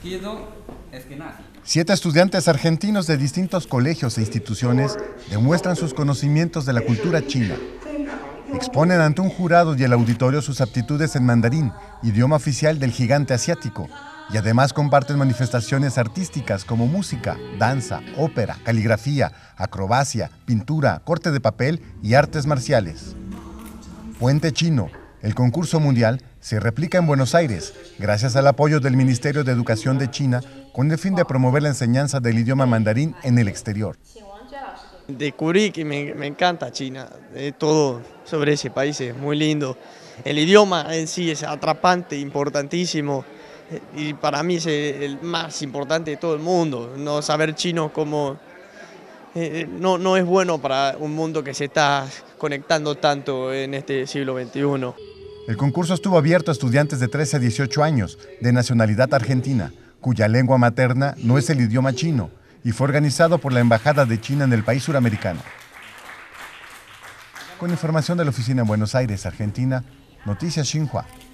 7 estudiantes argentinos de distintos colegios e instituciones demuestran sus conocimientos de la cultura china. Exponen ante un jurado y el auditorio sus aptitudes en mandarín, idioma oficial del gigante asiático, y además comparten manifestaciones artísticas como música, danza, ópera, caligrafía, acrobacia, pintura, corte de papel y artes marciales. Puente Chino, el concurso mundial, se replica en Buenos Aires, gracias al apoyo del Ministerio de Educación de China, con el fin de promover la enseñanza del idioma mandarín en el exterior. Descubrí que me encanta China, todo sobre ese país es muy lindo. El idioma en sí es atrapante, importantísimo, y para mí es el más importante de todo el mundo. No saber chino como no es bueno para un mundo que se está conectando tanto en este siglo XXI. El concurso estuvo abierto a estudiantes de 13 a 18 años, de nacionalidad argentina, cuya lengua materna no es el idioma chino, y fue organizado por la Embajada de China en el país suramericano. Con información de la oficina en Buenos Aires, Argentina, Noticias Xinhua.